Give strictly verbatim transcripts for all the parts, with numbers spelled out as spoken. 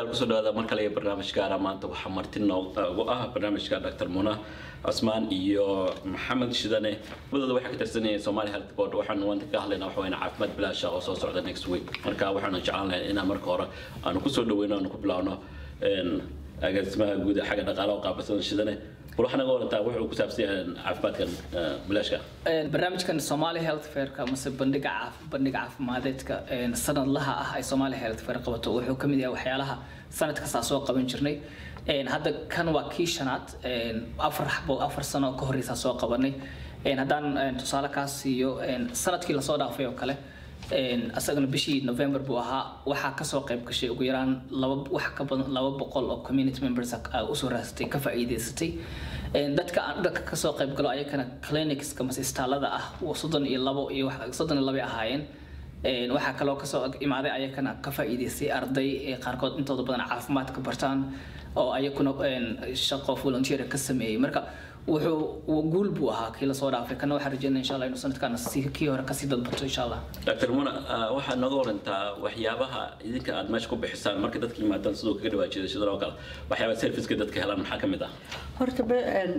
داوديال كسر هذا مركلي برنامج كارا ما أنت وحمرتنا وآه برنامج كارا دكتور منى عثمان إيو محمد شداني بدو واحد كتير سنة سومالي هالت بورد وحنا وانت كهلنا وحوينا عفمت بلا شغل صوص على next week مركا وحنا جعلنا إنا مركورة أنا كسر دوينا نقبلنا إن أجد اسمها جودة حاجة نقالة وقابسنا شداني وروحنا نقول أنت وحنا كسبسي عفمت كان بلاش كا برنامج كان سومالي هيلث فير كمس بندق عف بندق عف مادت ك السنة لها هاي سومالي هيلث فير قبته وحنا كمية وحيالها سنة كساسوا قبل جرني إن هذا كان وكيشنات إن أفرح بو أفر سنة كهري ساسوا قبلني إن هذان تصالح كاسيو إن سنة كلا صودا فيه وكله إن أصلاً بشي نوفمبر بوها وحا كسو قيب كشي وغيران لو وحا كبن لو بقول أو community members أسرة ستي كفايدة ستي إن دتك دتك كسو قيب قالوا أي كان clinics كمس استعلا ذا وصدن يلبو يو صدن يلبي أهاين إن وحا كلو كسو إمادة أي كان كفايدة سي أرضي قاركود أنتو ضبطنا عافمات كبرتان أو أي كانوا إن شقة volunteer كسمي مركا وحو وقول بوها كلا صورة في كنا وحرجنا إن شاء الله إنه سنة كان سي كي ورا كسيد البطو إن شاء الله. دكتور منى واحد نقول أنت وحيابها إذا كان ماشكو بحسان مركزات كلمة تنسوق كده وجه شذرا وكلا وحيابة سيرفيس كده كهلا محاكم ده. هرتب أن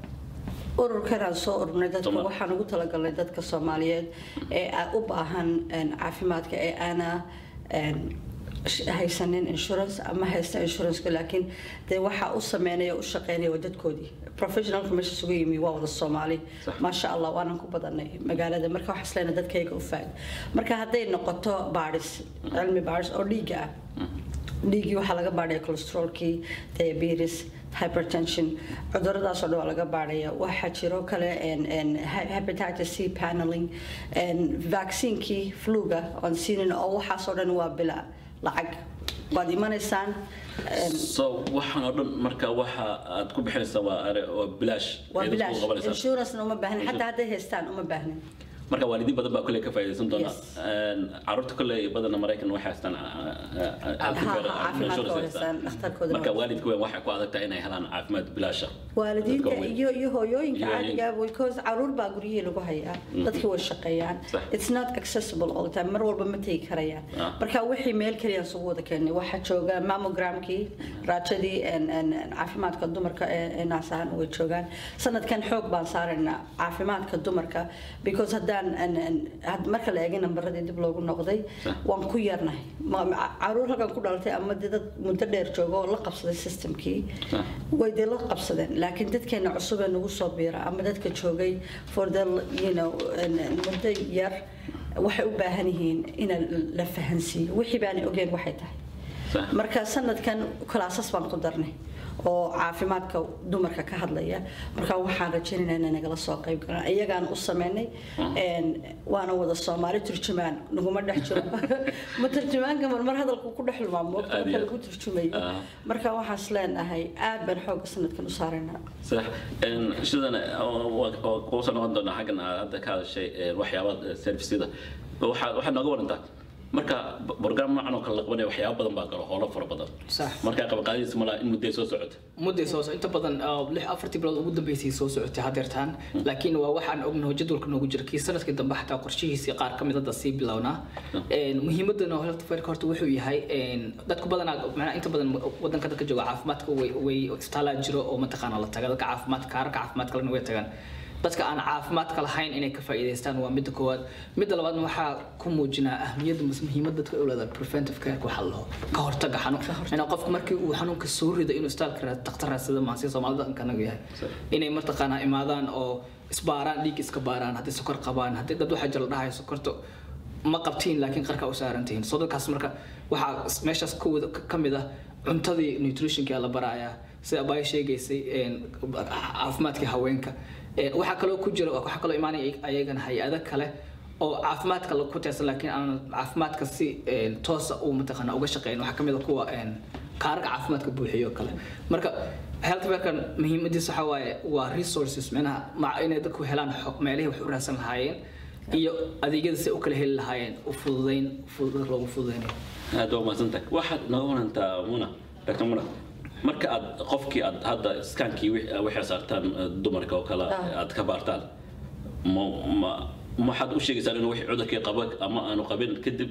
أورو كان صور ندت وحنا نقول لك ندت كصوماليات أباهن أن عافيمات كأنا أن haysanin insurance ama haysta insurance laakiin de waxa uu sameeyay u shaqeynay wadadkoodii professional meesha sugu yimi waa wada Soomaali ma sha Allah waan ku badanay magaalada marka wax isleena dadkayga u faag marka haday noqoto baaris cilmi baaris oo dhiiga dhiigi waxa laga baaray cholesterolki diabetes hypertension cuduradaas oo dhan laga baaraya waxa jiro kale en en hepatitis C paneling en vaccine ki fluga on sinin oo waxa soo dhan waa bila lacag baad imanaysan so waxaan oo dhan marka waxa aad ku bixinaysaa waa bilaash waa bilaash insurance uma baahnin hatta haday haystaan uma baahnin marka waalidiin badan baa kulay ka faa'iideysan doona carruurta kulay badan Mareykan waxa haystaan marka waalidku waxa ku adagtaa inay helaan caafimaad bilaash waalidiinta iyo iyo hooyooyinka caadiga ah because carruur baa guriyada lagu hayaa dadkii way shaqeeyaan it's not accessible all the time mar walba ma tagi karayaan marka wixii meel kaliya soo wada keenay waxa jooga mammogramkii raajadii en en caafimaadka dumarka ee naasahan way joogaan sanadkan xoog baan saarnaa caafimaadka dumarka because hadda أن هاد مركل أجينا برد يدب لوجو نقضي وانكويرنا ما عروض هكذا كل عرضي أما ده منتدر جوجو لقب صد السيستم كي ويدي لقب صدن لكن ده كان عصبة نقول صبيرة أما ده كتشوجي for the you know المنتير وحي أباهنهين إن لفهنسي وحي باني أجين وحيته مركز سنة كان كل أساس بنقدرني oo caafimaadka dumarka ka hadlaya marka waxaan rajaynaynaa inaan nagala soo qayb galno iyagaan u sameynay een waana wada Soomaali turjumaan naguma dhex jiro ma turjumaanka mar hadalku ku dhex lumaamo waqti lagu turjumay marka waxaan isleenahay aad baan xoog sanadkan u saarayna sax een sidana oo soo noqon doona xaggan hadda ka shay waxyaabada service-da waxa waxa naga warantaa marka program noocan oo kala qabanay waxyaabo badan baa galo howlo fara badan sax marka qabqaadis ma la in muddo soo socoto muddo soo socoto inta badan lix afartii bilood ugu dambeysay soo socotay hadeertaan laakiin waa waxaan ognahay jadwalka noogu jira kii sanadkii dambe xataa qorshihiisa qaar kamid ah si bilowna een muhiimadana health care horta wuxuu yahay een dadku badan macna inta badan wadanka dadka jooga caafimaadka way way istaala jiro oo mataqaana la tagaa dadka caafimaadka kaarka caafimaadka lana way tagaan dadka aan caafimaadka lahayn inay ka faa'iideystaan waa mid koowaad mid labaad waxa ku muujinaa ahmiyadda muhiimadda dadka u leedahay preventive care ku xallo ka hortaga xanuun in qofka markii uu xanuunka soo rido inuu istaalka dhakhtar sida maasi Soomaalida kanaga yahay inay martaqaana imaadaan oo isbaaraan dhiig iska baaraan haddii sokor qabaan haddii dad waxa jira dhahay sokorto ma qabtiin laakiin qarka u saarantiin soo dadkaas marka waxa meeshaas ka mid ah cuntadii nutritionka la baraaya sida bay sheegaysay een caafimaadka haweenka waxa kale oo ku jira waxa kale oo imaanay ayagana hay'ado kale oo caafimaadka la ku tirsan laakiin aan caafimaadka si toos ah oo mataqaana uga shaqeyn waxa kamid ah kuwa een kaarka caafimaadka buuxiyo kale marka health care muhiimadiisa waxa waaye waa resources meena ma inay dadku helaan meelaha wax u raadsan lahaayeen iyo adeegyada si u kala heli lahaayeen u fududeyn fudud loogu fududeyn aad waa maasantay waxa noqonanta muna doctor muna marka aad qofkii aad hadda iskaankii wixii saartaan dumarka oo kala aad ka baartaan ma ma waxaad u sheegaysaa inuu wixii cudurkii qaba ama aanu qabin kadib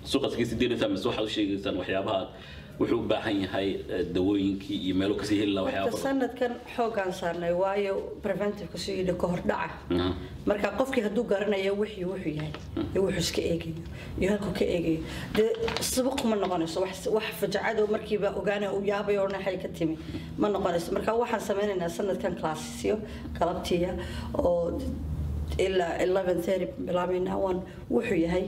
suuqaskiisa diiraysaa mise waxaad u sheegaysaan waxyaabaha wuxuu u baahan yahay dawooyinkii iyo meelo kasii heli lahaa waxyaabo sanadkan xoogaan saarnay waayo preventive soo yidhi ka hor dhaca marka qofkii hadduu garanayo wixii wuxuu yahay iyo wuxuu iska eegayo iyo halkuu ka eegayo dee sabaq ma noqonayso wax wax fajacado markiiba ogaana uu yaabay oo naxay ka timi ma noqonayso marka waxaan sameynaynaa sanadkan classisyo qalabtiya oo ilaa eleven thirty bilaabayna waan wuxuu yahay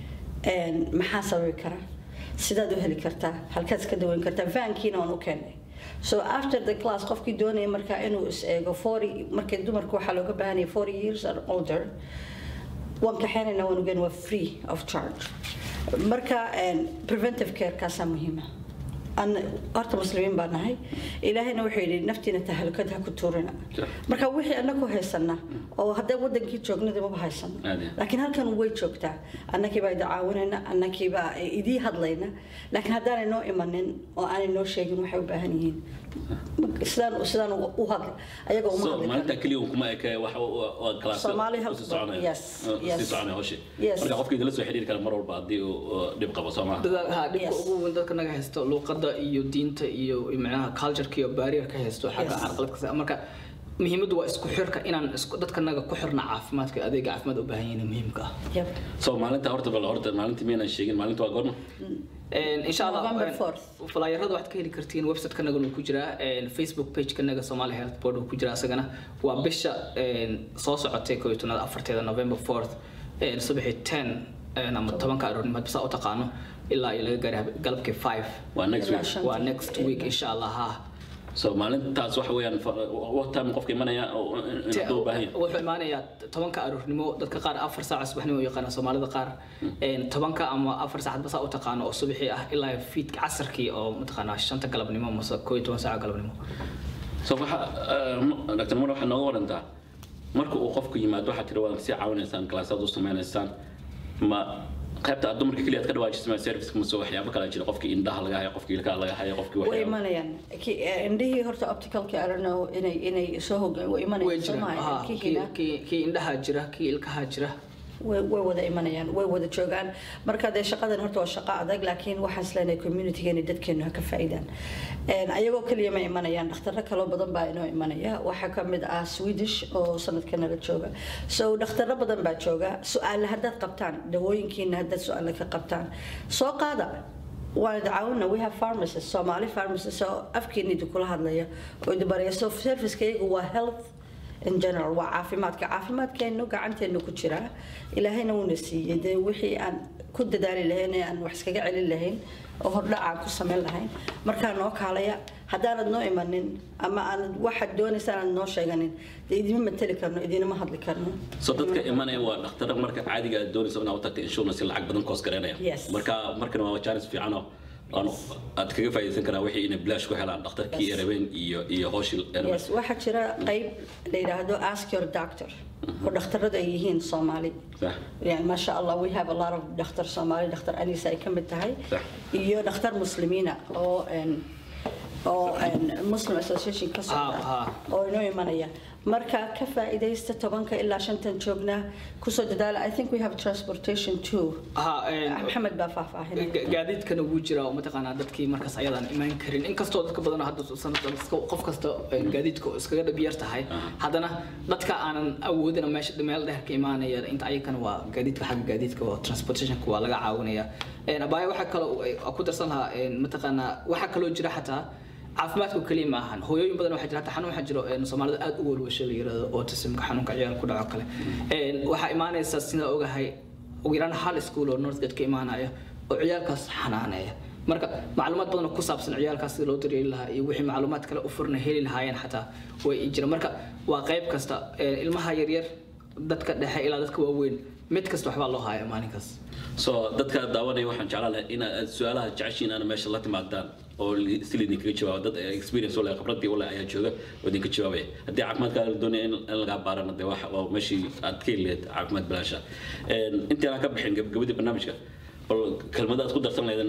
maxaa sababi kara sidaad u heli kartaa halkaad iska daweyn kartaa vaankiina waan u keenay so after the class qofkii doonaya markaa inuu is eego forty markay dumarku waxaa looga baahan yahay forty years and older waan kaxeynayna waan ugen waa free of charge marka preventive care kaasaa muhiima an horta muslimiin baan nahay ilaahayna wuxuu yidhi naftiina tahalukad ha ku tuurina marka wixii anaku haysana oo hadda wadankii joognada ma haysan laakiin halkan way joogtaa annakii baa dacaawinayna annakii baa idii hadlayna laakiin haddaanay noo imanin oo aanay noo sheegin waxay u baahan yihiin sidaan sidaan u hadla ayaga uma hadla maalinta kaliya kuma eka wax oo class Soomaali halka yes yes si soconay hawsha marka qofkii la soo xiriir kara mar walba hadii uu dhib qabo Soomaali ha dhibka ugu weyn dadka naga haysto luqadda iyo diinta iyo macnaha culture iyo barrier ka haysto xagga carqaladka marka muhiimadu waa isku xirka inaan isku dadka naga ku xirna caafimaadka adeega caafimaad u baahan yihiin muhiimka ah yep so maalinta horta bal horta maalinta meena sheegin maalinta waa goorma ان شاء الله فلايرada waxaad ka heli kartiin website kanaga uu ku jira Facebook page kanaga Somali Health Board uu ku jira asagana waa bisha soo socotay koob iyo toban afarteeda November fourth subaxii ten ama tobanka aroornimo basa u taqaano ilaa laga gaaray galabkii five waa next week waa next week insha Allah so maalintaas waxa weeyaan waqtan qofka imanaya oo baahan wuxuu imaanaya tobanka aroornimo dadka qaar afar saac subaxnimo yaqaan Soomaalida qaar tobanka ama afar saac bas oo taqaan oo subaxii ah ilaa fiid casarkii oo mataqaana shanta galabnimo ama koob iyo toban saac galabnimo so waxa doctor Mona waxa nooga warantaa marka uu qofku yimaado waxa tiri waan si caawinaysaan classada u sameeynaysan ma qaybta dumarka kaliya ka dhawaajisay service kuma soo waxyaabo kala jira qofkii indhaha laga hayo qofkii ilkaha laga hayo qofkii way imanayaan indhihii horta optical ka arno inay inay soo hogaan way imanayaan kii indhaha jira kii ilkaha jira way wada imanayaan way wada joogaan marka de shaqadan horta waa shaqo adag laakiin waxaan isleenahay community-geena dadkeena ka faa'iidaan een ayagoo kaliya ma imanayaan dhakhtarro kale badan baa inoo imanaya waxa ka mid ah Swedish oo sanadkan la jooga so dhakhtarro badan baa jooga su'aal haddaad qabtaan dawooyinkiina haddaad su'aal ka qabtaan soo qaada waan daawna we have pharmacists Somali pharmacists oo afkiina kula hadlaya oo dibaraya so service-kaygu waa health in general waa caafimaadka caafimaadkeenu gacanteenu ku jira ilaahayna wuu nasiiyay de wixii aan ku dadaali lahayn aan wax iskaga celin lahayn oo hordhaca ku sameyn lahayn marka noo kaalaya hadaan noo imanin ama aan waxa doonaysaan noo sheeganin idin ma tali karno idin ma hadli karno so dadka imanay waa dhakhtar marka caadiga ah doonaysa inaad tagto insurance lacag badan koos gareynaya marka marka waa chance fiican oo أنا أتكلم في ذلك أنا وحي إن بلاش كحلا دكتور كي إيربين إيو إيو هوشل yes واحد شرا قيب ليدا هذا ask your doctor ودكتور ده يهين صومالي يعني ما شاء الله we have a lot of دكتور صومالي دكتور أنيسة كم بتهاي إيو دكتور مسلمين أو إن أو إن Muslim Association كسر أو إنه يمانيا marka ka faa'iideysta tobanka ilaa shantan joogna ku soo dadaala I think we have transportation too ha Maxamed baa faahfaahin gaadiidkana wuu jiraa oo mataqaana dadkii markaas ayadan iman karin inkastoo dadka badan hadda sanad qof kasta gaadiidka iskaga dhibiyar tahay hadana dadka aanan awoodina meesha meel dheer ka imaanaya inta aykan waa gaadiidka xagga gaadiidka waa transportation ku waa laga caawinaya een abay waxa kale ku darsan lahaa mataqaana waxa kale jira xataa caafimaadku kaliya ma ahan hooyooyin badan waxa jira xanuun waxa jiro ee Soomaalida aad u walwashay yiraahdo autism xanuunka ciyaar ku dhaco kale een waxa imaanaysa sida ogahay ugu yaraan hal school oo Northgate ka imaanaya oo ciyaalkaas xanaanaya marka macluumaad badan ku saabsan ciyaalkaas sida loo daryeeli lahaa iyo wixii macluumaad kale u furna heli lahaayeen xataa way jira marka waa qayb kasta ilmaha yar yar dadka dhexe ilaa dadka waaweyn mid kasta waxba loo hayaa maalinkaas so dadka daawanaya waxaan jeclahay in su'aalaha jeceshiin aan meesha la timaadaan oo silini kaga jawaab dad experience wala khibradii wala ayaa jooga oo idinka jawaabay hadii caafimaadka la doonayo in laga baarana de wax waa meeshii aad ka leed caafimaad bilaasha een intii aan ka bixin gabadhii barnaamijka bal kelmadaad ku darsan lahayd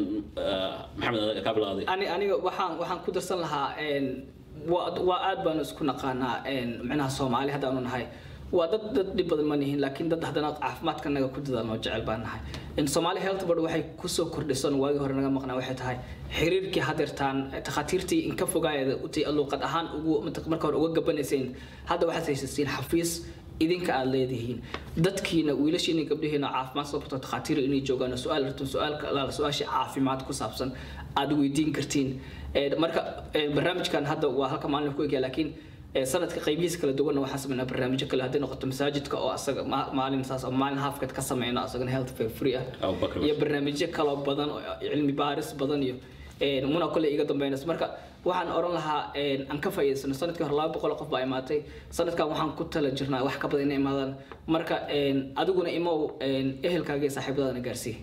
maxamed ka bilaaday ani aniga waxaan waxaan ku darsan lahaa een waa aad baan isku naqaanaa een macnaha Soomaali hadaan nahay waa dad dad dhib badan ma nihiin laakiin dad haddana caafimaadka naga ku dadaalno jecel baan nahay in Somali Health Board waxay ku soo kordhisan waagi hore naga maqnaa waxay tahay xiriirkii hadeertaan takhaatiirtii in ka fogaayada u tii luqad ahaan ugu marka hore uga gabanayeen hadda waxaad haysatiin xafiis idinka aad leedihiin dadkiina wiilashiina gabdhihiina caafimaad soo barto takhaatiir inay joogaan su'aal ratun su'aalka la su'aasha caafimaad ku saabsan aad weydiin kartiin marka barnaamijkan hadda waa halka maalin ku eegay laakiin sanadka qaybihiisa kala duwan waxa sameynaa barnaamijyo kale hadii noqoto masaajidka oo asaga maalin saas oo maalin halfkad ka sameeyna asagana health fair free ah iyo barnaamijyo kala badan oo cilmi baaris badan iyo ee muna kale iga dambeynaysa marka waxaan oran lahaa aan ka faa'iideysano sanadkii hore laba boqol qof baa imaatay sanadkan waxaan ku tala jirnaa wax ka badan inay imaadaan marka adiguna imow ehelkaaga iyo saaxiibadaana gaarsii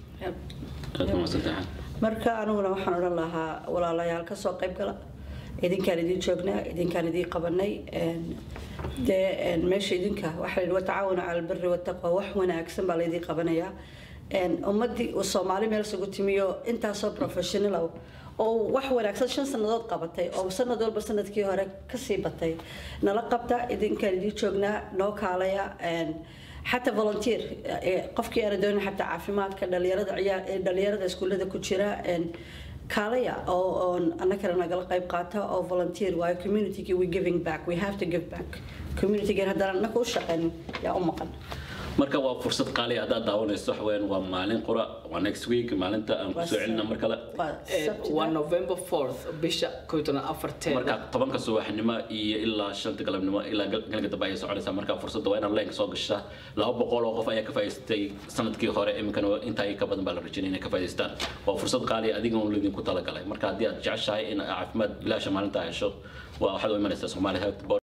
marka aniguna waxaan oran lahaa walaalayaal ka soo qayb gala idinkaan idin joognaa idinkaan idin qabanay dee meesha idinka waxa la watacaawuna cala albirri wattaqwa wax wanaagsan baa la idin qabanayaa ummadii oo Soomaali meel isugu timiyo intaasoo professional oo wax wanaagsan shan sanadood qabatay oo sanad walba sanadkii hore ka sii batay nala qabta idinkaan idin joognaa noo kaalaya حتى volunteer qofkii aan doonay حتى caafimaadka dhalinyarada dhalinyarada iskuulada ku jira kaalaya oo anaka nagala qayb qaata oo volunteer waa community we giving back we have to give back community gan hadana anaka u shaqeyn yaa u maqan marka waa fursad qaali ah dad daawanayso waxweyn waa maalin qura waa next week maalinta aan ku soo celinaa mar kale waa November fourth bisha koytona afarteen marka tobanka subaxnimo iyo ilaa shanta galabnimo ilaa galga dambe ay soconaysaa marka fursad waa inaad link soo gashaa laba boqol oo qof ayaa ka faa'iideystay sanadkii hore imkan inta ay ka badan baa la rajaynaa inay ka faa'iideystaan waa fursad qaali ah adiga oo idin ku talagalay marka haddii aad jeceshahay in caafimaad bilaash maalinta hesho waa waxaad u imanaysaa Somali Health Board